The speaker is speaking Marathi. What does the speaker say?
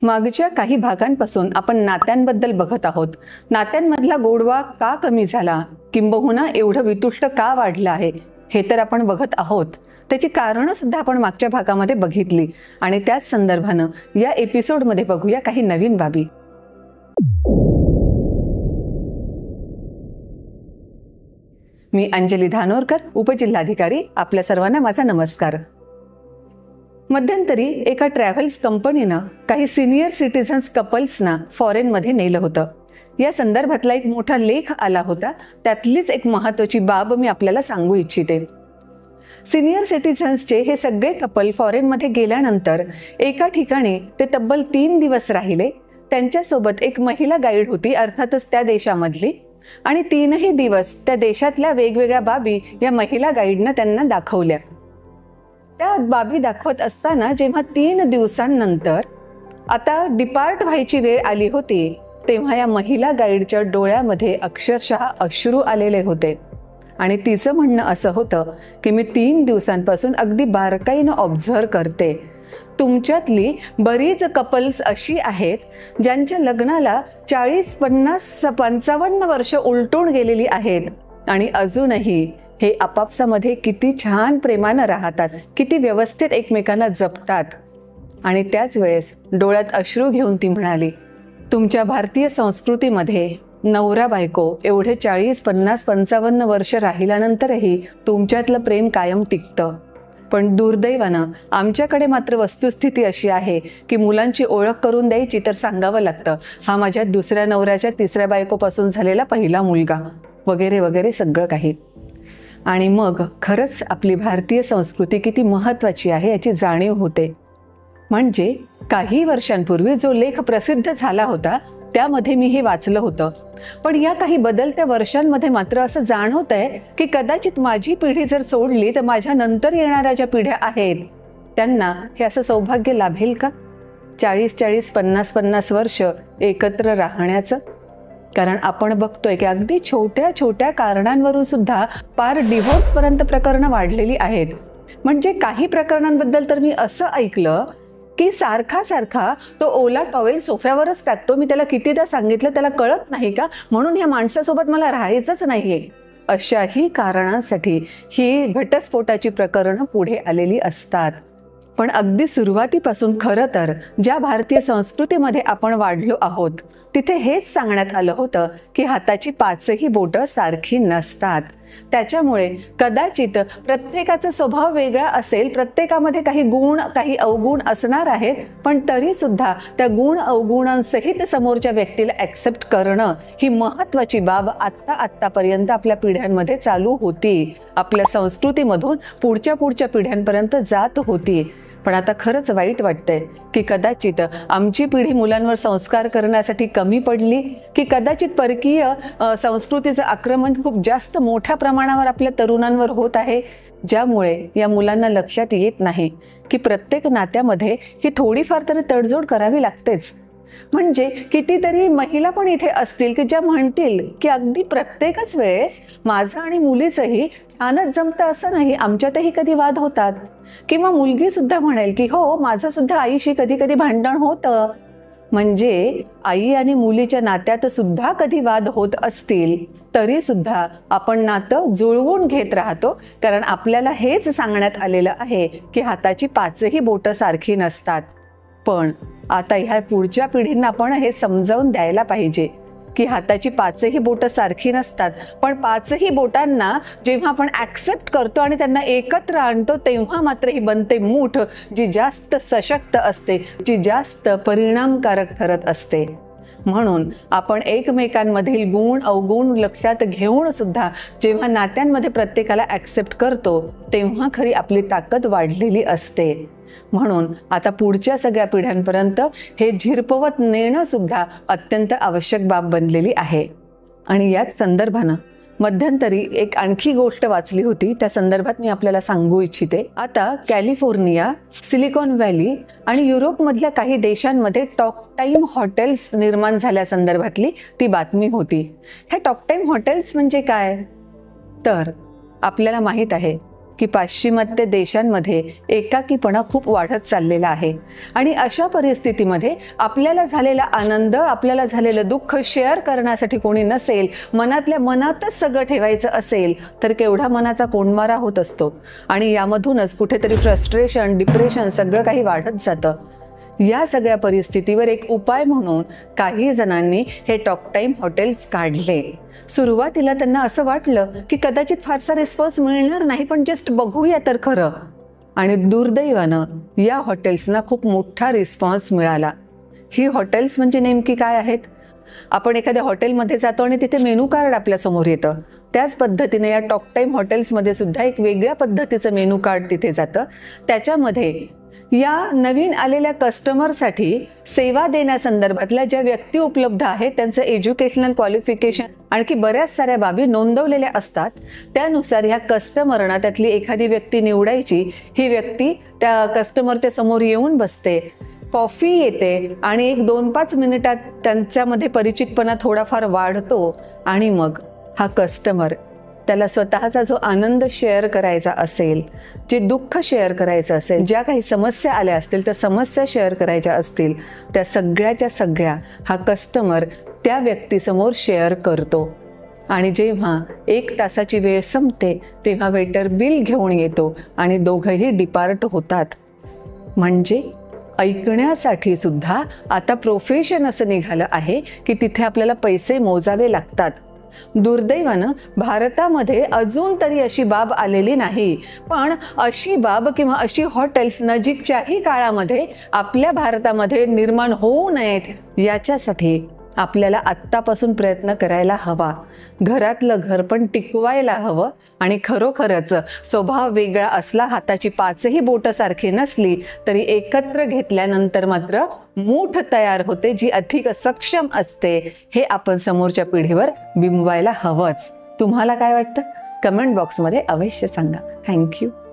मागच्या काही भागांपासून आपण नात्यांबद्दल बघत आहोत. नात्यांमधला गोडवा का कमी झाला, किंबहुना एवढं वितुष्ट का वाढलं आहे, हे तर आपण बघत आहोत. त्याची कारणं सुद्धा आपण मागच्या भागामध्ये बघितली आणि त्याच संदर्भानं या एपिसोडमध्ये बघूया काही नवीन बाबी. मी अंजली धानोरकर, उपजिल्हाधिकारी. आपल्या सर्वांना माझा नमस्कार. मध्यंतरी एका ट्रॅव्हल्स कंपनीनं काही सिनियर सिटीझन्स कपल्सना फॉरेनमध्ये नेलं होतं. या संदर्भातला एक मोठा लेख आला होता. त्यातलीच एक महत्त्वाची बाब मी आपल्याला सांगू इच्छिते. सिनियर सिटीझन्सचे हे सगळे कपल फॉरेनमध्ये गेल्यानंतर एका ठिकाणी ते तब्बल 3 दिवस राहिले. त्यांच्यासोबत एक महिला गाईड होती, अर्थातच त्या देशामधली, आणि 3ही दिवस त्या देशातल्या वेगवेगळ्या बाबी या महिला गाईडनं त्यांना दाखवल्या. त्या बाबी दाखवत असताना जेव्हा 3 दिवसांनंतर आता डिपार्ट व्हायची वेळ आली होती, तेव्हा या महिला गाईडच्या डोळ्यामध्ये अक्षरशः अश्रू आलेले होते. आणि तिचं म्हणणं असं होतं की मी 3 दिवसांपासून अगदी बारकाईनं ऑब्झर्व करते. तुमच्यातली बरीच कपल्स अशी आहेत ज्यांच्या लग्नाला 40, 50, 55 वर्ष उलटून गेलेली आहेत आणि अजूनही हे आपापसामध्ये किती छान प्रेमानं राहतात, किती व्यवस्थित एकमेकांना जपतात. आणि त्याच वेळेस डोळ्यात अश्रू घेऊन ती म्हणाली, तुमच्या भारतीय संस्कृतीमध्ये नवरा बायको एवढे 40, 50, 55 वर्ष राहिल्यानंतरही तुमच्यातलं प्रेम कायम टिकतं. पण दुर्दैवानं आमच्याकडे मात्र वस्तुस्थिती अशी आहे की मुलांची ओळख करून द्यायची तर सांगावं लागतं, हा माझ्या दुसऱ्या नवऱ्याच्या 3ऱ्या बायकोपासून झालेला पहिला मुलगा, वगैरे वगैरे सगळं काही. आणि मग खरंच आपली भारतीय संस्कृती किती महत्त्वाची आहे याची जाणीव होते. म्हणजे काही वर्षांपूर्वी जो लेख प्रसिद्ध झाला होता त्यामध्ये मी हे वाचलं होतं. पण या काही बदलत्या वर्षांमध्ये मात्र असं जाणवतंय की कदाचित माझी पिढी जर सोडली तर माझ्या नंतर येणाऱ्या ज्या पिढ्या आहेत त्यांना हे असं सौभाग्य लाभेल का, 40-40, 50-50 वर्ष एकत्र राहण्याचं. कारण आपण बघतोय की अगदी छोट्या छोट्या कारणांवरून सुद्धा पार डिव्होर्सपर्यंत प्रकरणं वाढलेली आहेत. म्हणजे काही प्रकरणांबद्दल तर मी असं ऐकलं की सारखा तो ओला टॉवेल सोफ्यावरच टाकतो, मी त्याला कितीदा सांगितलं त्याला कळत नाही का, म्हणून ह्या माणसासोबत मला राहायचंच नाहीये. अशाही कारणांसाठी ही घटस्फोटाची प्रकरणं पुढे आलेली असतात. पण अगदी सुरुवातीपासून खरं तर ज्या भारतीय संस्कृतीमध्ये आपण वाढलो आहोत तिथे हेच सांगण्यात आलं होतं की हाताची 5ही बोटं सारखी नसतात. त्याच्यामुळे कदाचित प्रत्येकाचा स्वभाव वेगळा असेल, प्रत्येकामध्ये काही गुण काही अवगुण असणार आहेत, पण तरी सुद्धा त्या गुण अवगुणांसहित समोरच्या व्यक्तीला ॲक्सेप्ट करणं ही महत्त्वाची बाब आत्तापर्यंत आपल्या पिढ्यांमध्ये चालू होती. आपल्या संस्कृतीमधून पुढच्या पिढ्यांपर्यंत जात होती. पण आता खरंच वाईट वाटतंय की कदाचित आमची पिढी मुलांवर संस्कार करण्यासाठी कमी पडली, की कदाचित परकीय संस्कृतीचं आक्रमण खूप जास्त मोठ्या प्रमाणावर आपल्या तरुणांवर होत आहे, ज्यामुळे या मुलांना लक्षात येत नाही की प्रत्येक नात्यामध्ये ही थोडीफार तरी तडजोड करावी लागतेच. म्हणजे कितीतरी महिला पण इथे असतील की ज्या म्हणतील की अगदी प्रत्येकच वेळेस माझं आणि मुलीचंही छानच जमतं असं नाही, आमच्यातही कधी वाद होतात. किंवा मुलगी सुद्धा म्हणेल की हो, माझं सुद्धा आईशी कधी कधी भांडण होतं. म्हणजे आई आणि मुलीच्या नात्यात सुद्धा कधी वाद होत असतील तरी सुद्धा आपण नातं जुळवून घेत राहतो, कारण आपल्याला हेच सांगण्यात आलेलं आहे की हाताची 5ही बोटं सारखी नसतात. पण आता ह्या पुढच्या पिढींना आपण हे समजावून द्यायला पाहिजे की हाताची 5ही बोटं सारखी नसतात, पण 5ही बोटांना जेव्हा आपण ॲक्सेप्ट करतो आणि त्यांना एकत्र आणतो तेव्हा मात्र ही बनते मूठ जी जास्त सशक्त असते, जी जास्त परिणामकारक ठरत असते. म्हणून आपण एकमेकांमधील गुण अवगुण लक्षात घेऊन सुद्धा जेव्हा नात्यांमध्ये प्रत्येकाला ॲक्सेप्ट करतो तेव्हा खरी आपली ताकद वाढलेली असते. म्हणून आता पुढच्या सगळ्या पिढ्यांपर्यंत हे झिरपवत नेणं सुद्धा अत्यंत आवश्यक बाब बनलेली आहे. आणि याच संदर्भानं मध्यंतरी एक आणखी गोष्ट वाचली होती, त्या संदर्भात मी आपल्याला सांगू इच्छिते. आता कॅलिफोर्निया, सिलिकॉन व्हॅली आणि युरोपमधल्या काही देशांमध्ये टॉक टाईम हॉटेल्स निर्माण झाल्यासंदर्भातली ती बातमी होती. ह्या टॉक टाईम हॉटेल्स म्हणजे काय, तर आपल्याला माहीत आहे की पाश्चिमात्य देशांमध्ये एकाकीपणा खूप वाढत चाललेला आहे आणि अशा परिस्थितीमध्ये आपल्याला झालेला आनंद, आपल्याला झालेलं दुःख शेअर करण्यासाठी कोणी नसेल, मनातल्या मनातच सगळं ठेवायचं असेल तर केवढा मनाचा कोंडमारा होत असतो आणि यामधूनच कुठेतरी फ्रस्ट्रेशन, डिप्रेशन सगळं काही वाढत जातं. या सगळ्या परिस्थितीवर एक उपाय म्हणून काही जणांनी हे टॉक टाईम हॉटेल्स काढले. सुरुवातीला त्यांना असं वाटलं की कदाचित फारसा रिस्पॉन्स मिळणार नाही, पण जस्ट बघूया तर खरं. आणि दुर्दैवानं या हॉटेल्सना खूप मोठा रिस्पॉन्स मिळाला. ही हॉटेल्स म्हणजे नेमकी काय आहेत? आपण एखाद्या हॉटेलमध्ये जातो आणि तिथे मेनू कार्ड आपल्यासमोर येतं. त्याच पद्धतीने या टॉक टाईम हॉटेल्समध्ये सुद्धा एक वेगळ्या पद्धतीचं मेनू कार्ड तिथे जातं. त्याच्यामध्ये या नवीन आलेल्या कस्टमरसाठी सेवा देण्यासंदर्भातल्या ज्या व्यक्ती उपलब्ध आहेत त्यांचं एज्युकेशनल क्वालिफिकेशन, आणखी बऱ्याच साऱ्या बाबी नोंदवलेल्या असतात. त्यानुसार ह्या कस्टमरना त्यातली एखादी व्यक्ती निवडायची. ही व्यक्ती त्या कस्टमरच्या समोर येऊन बसते, कॉफी येते आणि एक 2-5 मिनिटात त्यांच्यामध्ये परिचितपणा थोडाफार वाढतो आणि मग हा कस्टमर त्याला स्वतःचा जो आनंद शेअर करायचा असेल, जे दुःख शेअर करायचं असेल, ज्या काही समस्या आल्या असतील त्या समस्या शेअर करायच्या असतील, त्या सगळ्याच्या सगळ्या हा कस्टमर त्या व्यक्तीसमोर शेअर करतो. आणि जेव्हा 1 तासाची वेळ संपते तेव्हा वेटर बिल घेऊन येतो आणि दोघंही डिपार्ट होतात. म्हणजे ऐकण्यासाठी सुद्धा आता प्रोफेशन असं निघालं आहे की तिथे आपल्याला पैसे मोजावे लागतात. दुर्दैवानं भारतामध्ये अजून तरी अशी बाब आलेली नाही, पण अशी बाब किंवा अशी हॉटेल्स नजीकच्याही काळामध्ये आपल्या भारतामध्ये निर्माण होऊ नयेत याच्यासाठी आपल्याला आत्तापासून प्रयत्न करायला हवा. घरातलं घर पण टिकवायला हवं आणि खरोखरच स्वभाव वेगळा असला, हाताची 5ही बोटं सारखी नसली तरी एकत्र घेतल्यानंतर मात्र मूठ तयार होते जी अधिक सक्षम असते. हे आपण समोरच्या पिढीवर बिंबवायला हवंच. तुम्हाला काय वाटतं? कमेंट बॉक्समध्ये अवश्य सांगा. थँक्यू.